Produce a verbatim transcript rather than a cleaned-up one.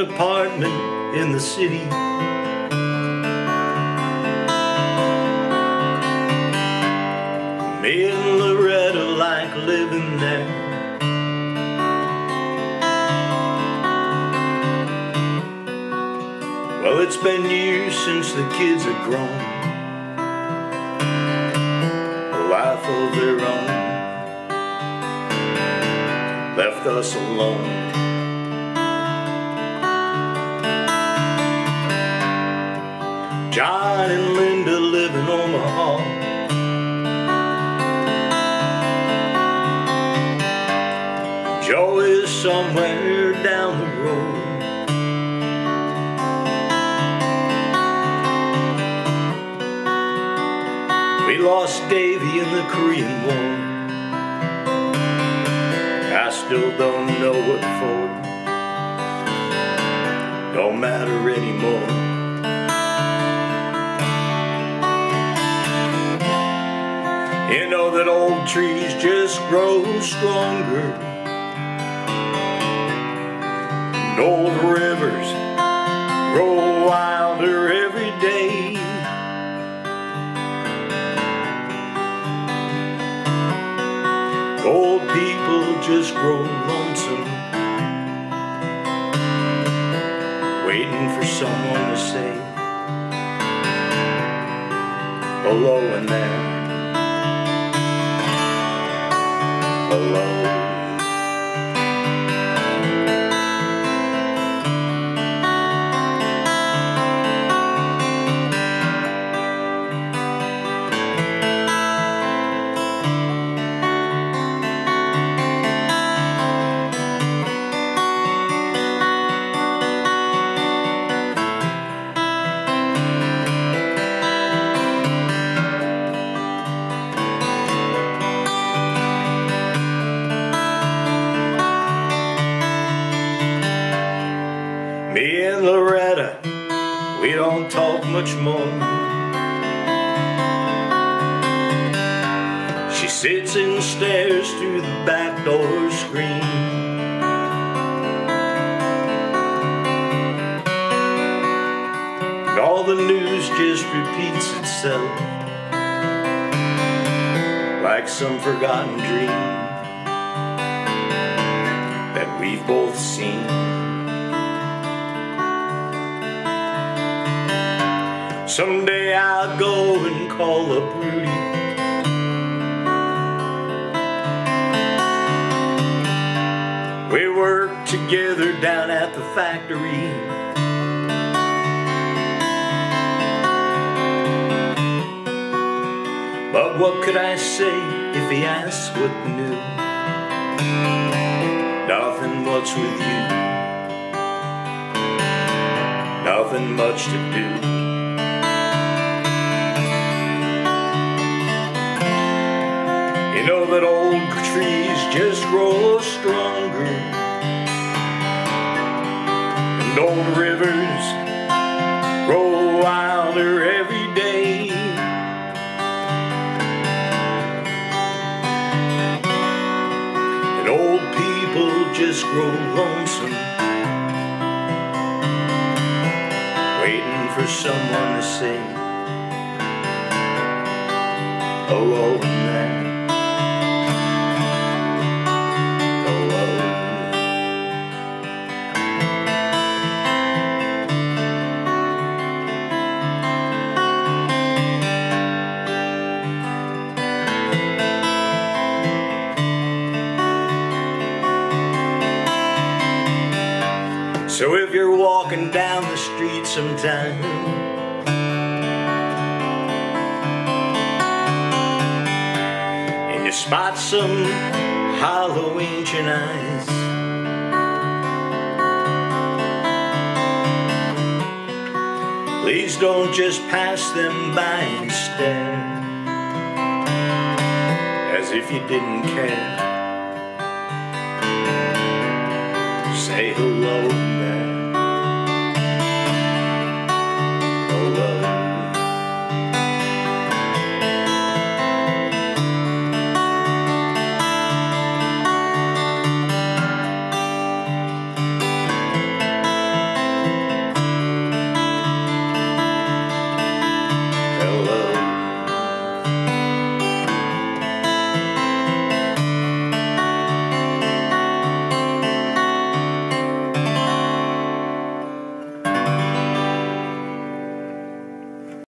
apartment in the city. Me and Loretta like living there. Well, it's been years since the kids have grown a life of their own, left us alone. John and Linda live in Omaha. Joe is somewhere down the road. We lost Davy in the Korean War. I still don't know what for. Don't matter anymore. You know that old trees just grow stronger, and old rivers grow wilder every day. Old people just grow lonesome, waiting for someone to say hello in there. Hello. Me and Loretta, we don't talk much more. She sits and stares through the back door screen. And all the news just repeats itself like some forgotten dream that we've both seen. Someday I'll go and call up Rudy. We worked together down at the factory. But what could I say if he asked what new? Nothing much with you, nothing much to do. You know that old trees just grow stronger, and old rivers grow wilder every day. And old people just grow lonesome, waiting for someone to say hello in there. So if you're walking down the street sometime, and you spot some hollow ancient eyes, please don't just pass them by and stare as if you didn't care. Say hello.